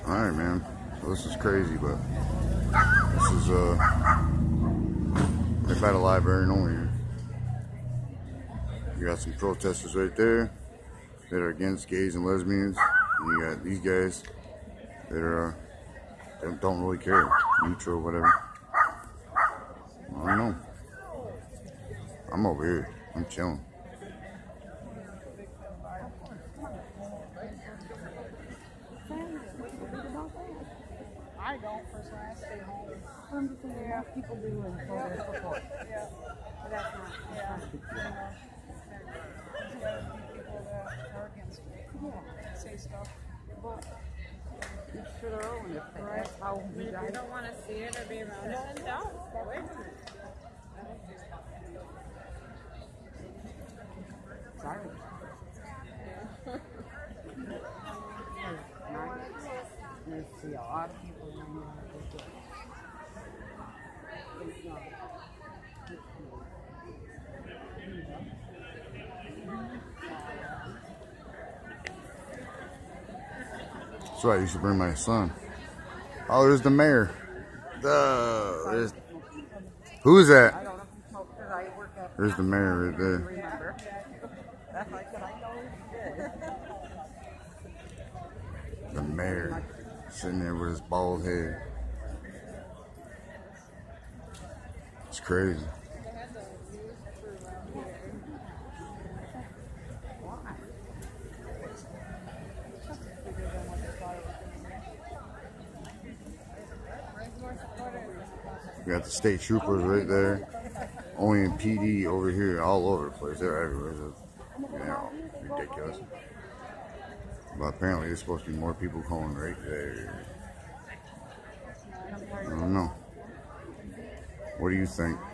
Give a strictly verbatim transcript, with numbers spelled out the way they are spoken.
Alright, man. So this is crazy, but this is uh right by the library and over here. You got some protesters right there that are against gays and lesbians. And you got these guys that are uh, that don't really care, neutral, whatever. I don't know. I'm over here. I'm chilling. I don't personally. I stay home. I'm just saying, yeah, people do and so support. Yeah, but that's not. Yeah, you know, there's people that are against it. Yeah, say stuff, but each to their own. If that's how we If you don't want to see it or be around it, then don't. Stay away from it. Sorry. You see a lot of people around here. That's right, I used to bring my son. Oh, there's the mayor. Duh, there's, who's that? There's the mayor right there. The mayor sitting there with his bald head. It's crazy. We got the state troopers right there. Olean P D over here, all over the place. They're everywhere. It's, you know, ridiculous. But apparently there's supposed to be more people going right there. I don't know. What do you think?